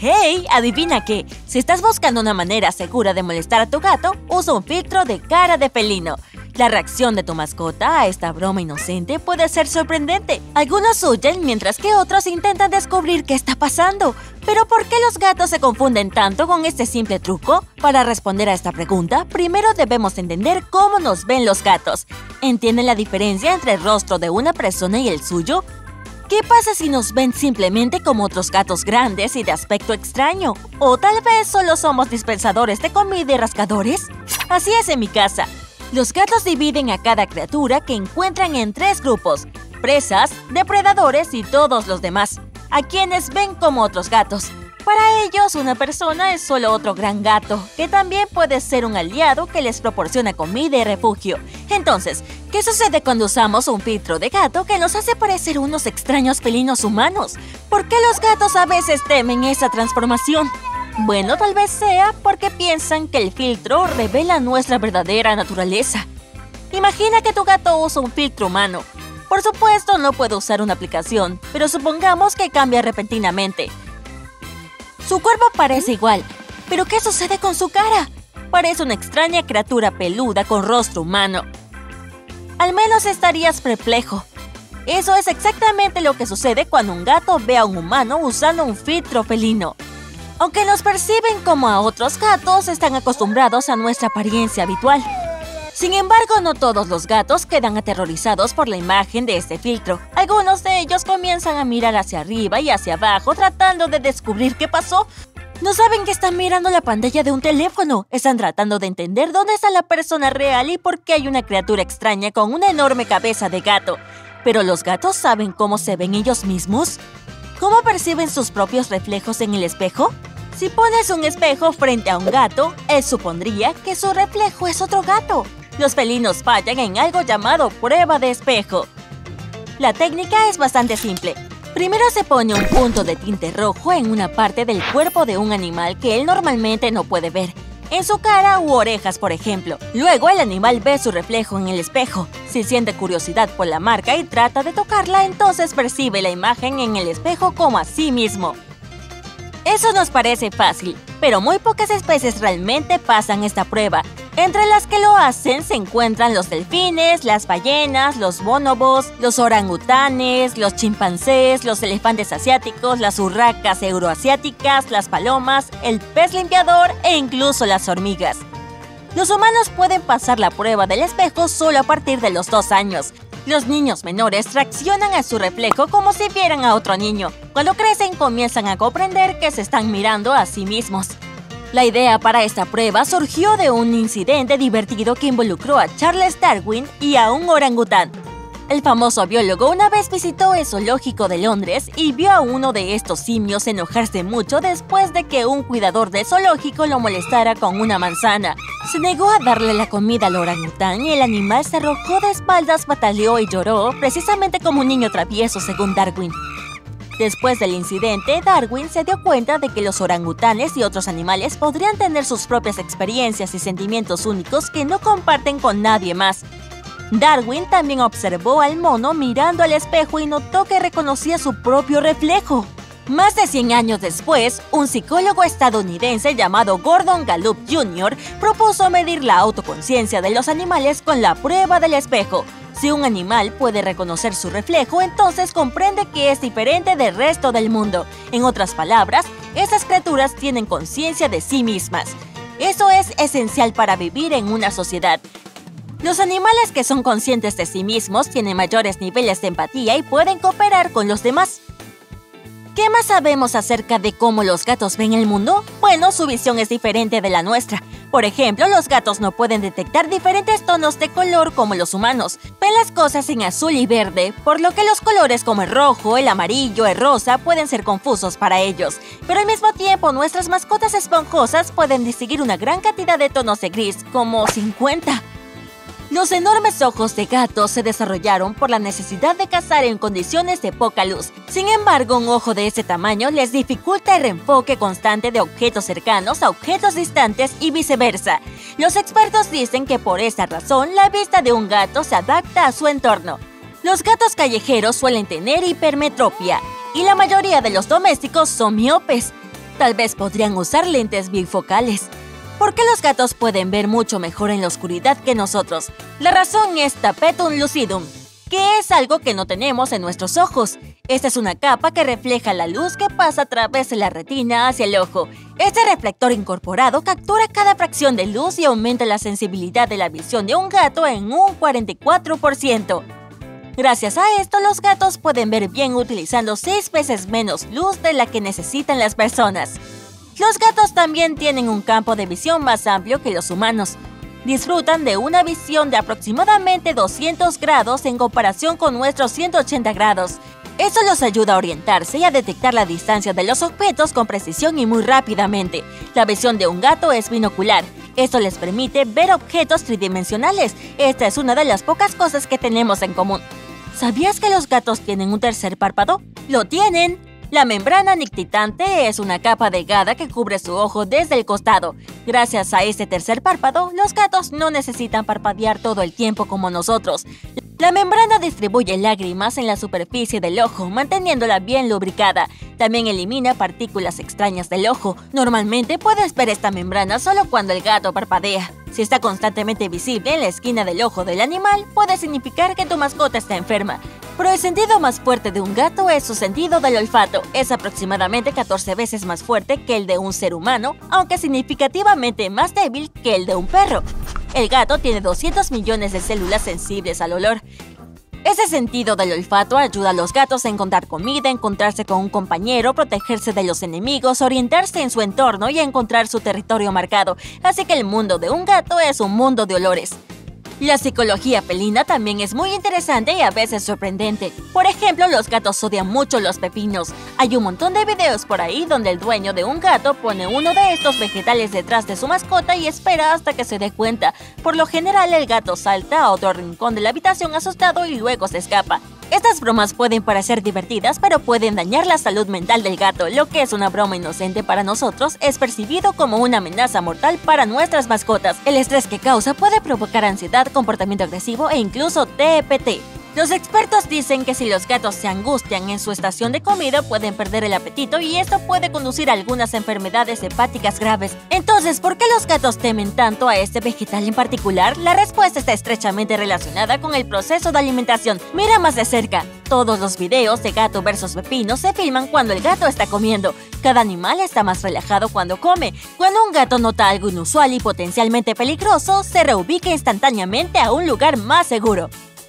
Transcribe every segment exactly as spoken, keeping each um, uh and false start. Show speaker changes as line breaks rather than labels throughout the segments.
¡Hey! ¿Adivina qué? Si estás buscando una manera segura de molestar a tu gato, usa un filtro de cara de felino. La reacción de tu mascota a esta broma inocente puede ser sorprendente. Algunos huyen mientras que otros intentan descubrir qué está pasando. ¿Pero por qué los gatos se confunden tanto con este simple truco? Para responder a esta pregunta, primero debemos entender cómo nos ven los gatos. ¿Entienden la diferencia entre el rostro de una persona y el suyo? ¿Qué pasa si nos ven simplemente como otros gatos grandes y de aspecto extraño? ¿O tal vez solo somos dispensadores de comida y rascadores? Así es en mi casa. Los gatos dividen a cada criatura que encuentran en tres grupos: presas, depredadores y todos los demás, a quienes ven como otros gatos. Para ellos, una persona es solo otro gran gato, que también puede ser un aliado que les proporciona comida y refugio. Entonces, ¿qué sucede cuando usamos un filtro de gato que nos hace parecer unos extraños felinos humanos? ¿Por qué los gatos a veces temen esa transformación? Bueno, tal vez sea porque piensan que el filtro revela nuestra verdadera naturaleza. Imagina que tu gato usa un filtro humano. Por supuesto, no puede usar una aplicación, pero supongamos que cambia repentinamente. Su cuerpo parece igual, pero ¿qué sucede con su cara? Parece una extraña criatura peluda con rostro humano. Al menos estarías perplejo. Eso es exactamente lo que sucede cuando un gato ve a un humano usando un filtro felino. Aunque nos perciben como a otros gatos, están acostumbrados a nuestra apariencia habitual. Sin embargo, no todos los gatos quedan aterrorizados por la imagen de este filtro. Algunos de ellos comienzan a mirar hacia arriba y hacia abajo tratando de descubrir qué pasó. No saben que están mirando la pantalla de un teléfono. Están tratando de entender dónde está la persona real y por qué hay una criatura extraña con una enorme cabeza de gato. ¿Pero los gatos saben cómo se ven ellos mismos? ¿Cómo perciben sus propios reflejos en el espejo? Si pones un espejo frente a un gato, él supondría que su reflejo es otro gato. Los felinos fallan en algo llamado prueba de espejo. La técnica es bastante simple. Primero se pone un punto de tinte rojo en una parte del cuerpo de un animal que él normalmente no puede ver, en su cara u orejas, por ejemplo. Luego el animal ve su reflejo en el espejo. Si siente curiosidad por la marca y trata de tocarla, entonces percibe la imagen en el espejo como a sí mismo. Eso nos parece fácil, pero muy pocas especies realmente pasan esta prueba. Entre las que lo hacen se encuentran los delfines, las ballenas, los bonobos, los orangutanes, los chimpancés, los elefantes asiáticos, las urracas euroasiáticas, las palomas, el pez limpiador e incluso las hormigas. Los humanos pueden pasar la prueba del espejo solo a partir de los dos años. Los niños menores reaccionan a su reflejo como si vieran a otro niño. Cuando crecen, comienzan a comprender que se están mirando a sí mismos. La idea para esta prueba surgió de un incidente divertido que involucró a Charles Darwin y a un orangután. El famoso biólogo una vez visitó el zoológico de Londres y vio a uno de estos simios enojarse mucho después de que un cuidador del zoológico lo molestara con una manzana. Se negó a darle la comida al orangután y el animal se arrojó de espaldas, pataleó y lloró, precisamente como un niño travieso, según Darwin. Después del incidente, Darwin se dio cuenta de que los orangutanes y otros animales podrían tener sus propias experiencias y sentimientos únicos que no comparten con nadie más. Darwin también observó al mono mirando al espejo y notó que reconocía su propio reflejo. Más de cien años después, un psicólogo estadounidense llamado Gordon Gallup junior propuso medir la autoconciencia de los animales con la prueba del espejo. Si un animal puede reconocer su reflejo, entonces comprende que es diferente del resto del mundo. En otras palabras, esas criaturas tienen conciencia de sí mismas. Eso es esencial para vivir en una sociedad. Los animales que son conscientes de sí mismos tienen mayores niveles de empatía y pueden cooperar con los demás. ¿Qué más sabemos acerca de cómo los gatos ven el mundo? Bueno, su visión es diferente de la nuestra. Por ejemplo, los gatos no pueden detectar diferentes tonos de color como los humanos. Ven las cosas en azul y verde, por lo que los colores como el rojo, el amarillo, el rosa pueden ser confusos para ellos. Pero al mismo tiempo, nuestras mascotas esponjosas pueden distinguir una gran cantidad de tonos de gris, como cincuenta. Los enormes ojos de gato se desarrollaron por la necesidad de cazar en condiciones de poca luz. Sin embargo, un ojo de ese tamaño les dificulta el reenfoque constante de objetos cercanos a objetos distantes y viceversa. Los expertos dicen que por esta razón la vista de un gato se adapta a su entorno. Los gatos callejeros suelen tener hipermetropia y la mayoría de los domésticos son miopes. Tal vez podrían usar lentes bifocales. ¿Por qué los gatos pueden ver mucho mejor en la oscuridad que nosotros? La razón es tapetum lucidum, que es algo que no tenemos en nuestros ojos. Esta es una capa que refleja la luz que pasa a través de la retina hacia el ojo. Este reflector incorporado captura cada fracción de luz y aumenta la sensibilidad de la visión de un gato en un cuarenta y cuatro por ciento. Gracias a esto, los gatos pueden ver bien utilizando seis veces menos luz de la que necesitan las personas. Los gatos también tienen un campo de visión más amplio que los humanos. Disfrutan de una visión de aproximadamente doscientos grados en comparación con nuestros ciento ochenta grados. Esto los ayuda a orientarse y a detectar la distancia de los objetos con precisión y muy rápidamente. La visión de un gato es binocular. Esto les permite ver objetos tridimensionales. Esta es una de las pocas cosas que tenemos en común. ¿Sabías que los gatos tienen un tercer párpado? ¡Lo tienen! La membrana nictitante es una capa delgada que cubre su ojo desde el costado. Gracias a este tercer párpado, los gatos no necesitan parpadear todo el tiempo como nosotros. La membrana distribuye lágrimas en la superficie del ojo, manteniéndola bien lubricada. También elimina partículas extrañas del ojo. Normalmente puedes ver esta membrana solo cuando el gato parpadea. Si está constantemente visible en la esquina del ojo del animal, puede significar que tu mascota está enferma. Pero el sentido más fuerte de un gato es su sentido del olfato. Es aproximadamente catorce veces más fuerte que el de un ser humano, aunque significativamente más débil que el de un perro. El gato tiene doscientos millones de células sensibles al olor. Ese sentido del olfato ayuda a los gatos a encontrar comida, encontrarse con un compañero, protegerse de los enemigos, orientarse en su entorno y a encontrar su territorio marcado. Así que el mundo de un gato es un mundo de olores. La psicología felina también es muy interesante y a veces sorprendente. Por ejemplo, los gatos odian mucho los pepinos. Hay un montón de videos por ahí donde el dueño de un gato pone uno de estos vegetales detrás de su mascota y espera hasta que se dé cuenta. Por lo general, el gato salta a otro rincón de la habitación asustado y luego se escapa. Estas bromas pueden parecer divertidas, pero pueden dañar la salud mental del gato. Lo que es una broma inocente para nosotros es percibido como una amenaza mortal para nuestras mascotas. El estrés que causa puede provocar ansiedad, comportamiento agresivo e incluso T P T. Los expertos dicen que si los gatos se angustian en su estación de comida pueden perder el apetito y esto puede conducir a algunas enfermedades hepáticas graves. Entonces, ¿por qué los gatos temen tanto a este vegetal en particular? La respuesta está estrechamente relacionada con el proceso de alimentación. Mira más de cerca. Todos los videos de gato versus pepino se filman cuando el gato está comiendo. Cada animal está más relajado cuando come. Cuando un gato nota algo inusual y potencialmente peligroso, se reubica instantáneamente a un lugar más seguro.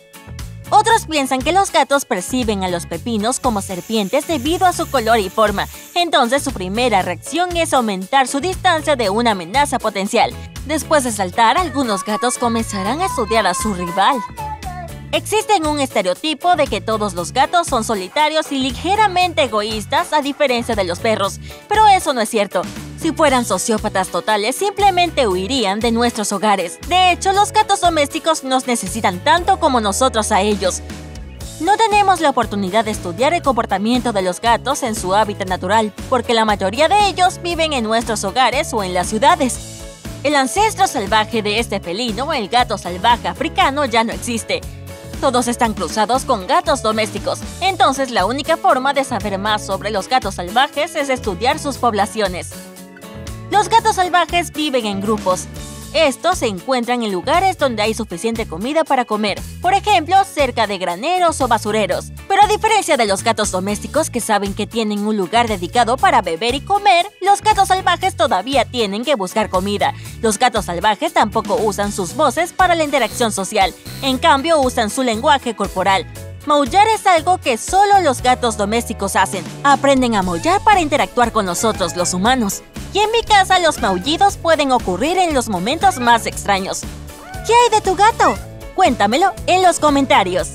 Otros piensan que los gatos perciben a los pepinos como serpientes debido a su color y forma. Entonces su primera reacción es aumentar su distancia de una amenaza potencial. Después de saltar, algunos gatos comenzarán a estudiar a su rival. Existe un estereotipo de que todos los gatos son solitarios y ligeramente egoístas a diferencia de los perros, pero eso no es cierto. Si fueran sociópatas totales, simplemente huirían de nuestros hogares. De hecho, los gatos domésticos nos necesitan tanto como nosotros a ellos. No tenemos la oportunidad de estudiar el comportamiento de los gatos en su hábitat natural, porque la mayoría de ellos viven en nuestros hogares o en las ciudades. El ancestro salvaje de este felino, el gato salvaje africano, ya no existe. Todos están cruzados con gatos domésticos. Entonces, la única forma de saber más sobre los gatos salvajes es estudiar sus poblaciones. Los gatos salvajes viven en grupos. Estos se encuentran en lugares donde hay suficiente comida para comer, por ejemplo, cerca de graneros o basureros. Pero a diferencia de los gatos domésticos que saben que tienen un lugar dedicado para beber y comer, los gatos salvajes todavía tienen que buscar comida. Los gatos salvajes tampoco usan sus voces para la interacción social, en cambio usan su lenguaje corporal. Maullar es algo que solo los gatos domésticos hacen. Aprenden a maullar para interactuar con nosotros, los humanos. Y en mi casa los maullidos pueden ocurrir en los momentos más extraños. ¿Qué hay de tu gato? Cuéntamelo en los comentarios.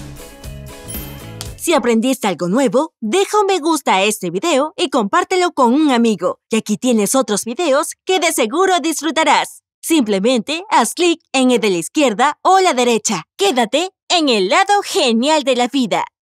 Si aprendiste algo nuevo, deja un me gusta a este video y compártelo con un amigo. Y aquí tienes otros videos que de seguro disfrutarás. Simplemente haz clic en el de la izquierda o la derecha. Quédate en el lado genial de la vida.